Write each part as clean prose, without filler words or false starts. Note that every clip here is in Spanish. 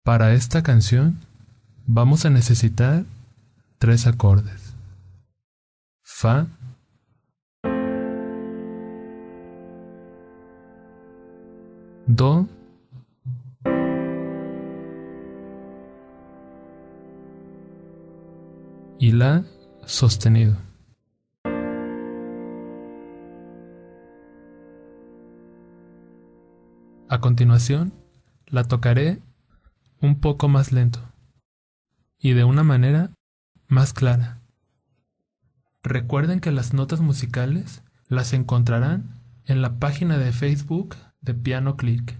Para esta canción vamos a necesitar 3 acordes: Fa, Do y La sostenido. A continuación, la tocaré un poco más lento y de una manera más clara. Recuerden que las notas musicales las encontrarán en la página de Facebook de Piano Click.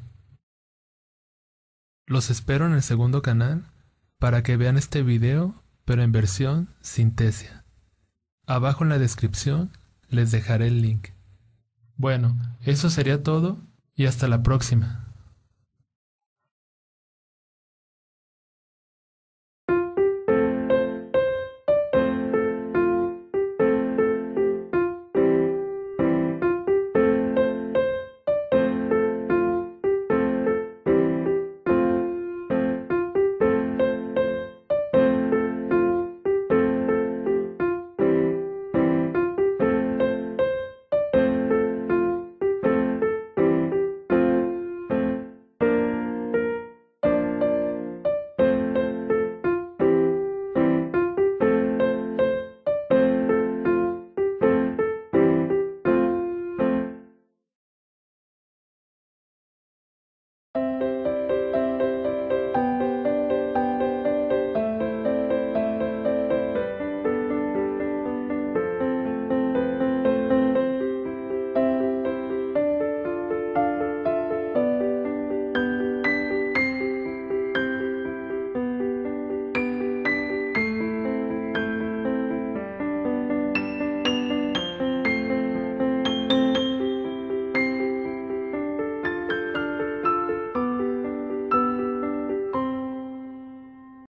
Los espero en el segundo canal para que vean este video, pero en versión Synthesia. Abajo en la descripción les dejaré el link. Bueno, eso sería todo y hasta la próxima.